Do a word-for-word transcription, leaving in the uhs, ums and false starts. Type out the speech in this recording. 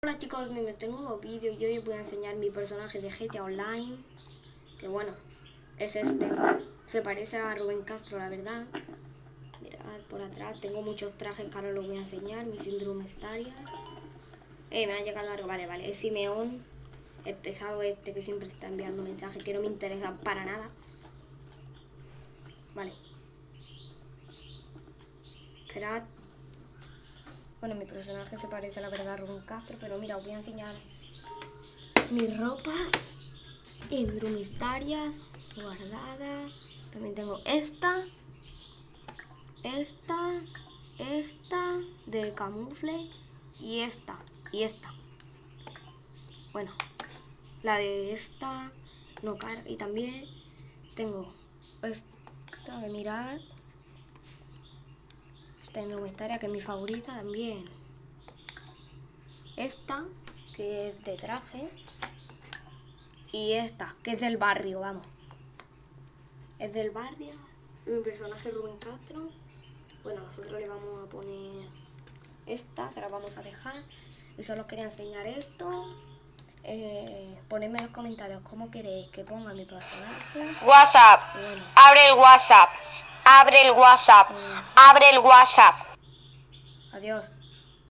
Hola chicos, bienvenidos a este nuevo vídeo y hoy os voy a enseñar mi personaje de G T A Online. Que bueno, es este. Se parece a Rubén Castro, la verdad. Mirad por atrás, tengo muchos trajes que ahora os voy a enseñar. Mi síndrome estaria. Eh, me ha llegado algo, vale, vale. Es Simeón, el pesado este que siempre está enviando mensajes que no me interesan para nada. Vale. Esperad. Bueno, mi personaje se parece a la verdad a Rubén Castro, pero mira, os voy a enseñar mi ropa. Indrumistarias guardadas. También tengo esta, esta, esta de camufle y esta y esta. Bueno, la de esta no carga. Y también tengo esta de mirar, esta indrumistaria que es mi favorita también. Esta que es de traje. Y esta, que es del barrio, vamos. Es del barrio. Mi personaje es Rubén Castro. Bueno, nosotros le vamos a poner esta, se la vamos a dejar. Y solo quería enseñar esto. Eh, ponedme en los comentarios cómo queréis que ponga mi personaje. WhatsApp. Bueno, Abre el WhatsApp. Abre el WhatsApp. eh, Abre el WhatsApp. adiós.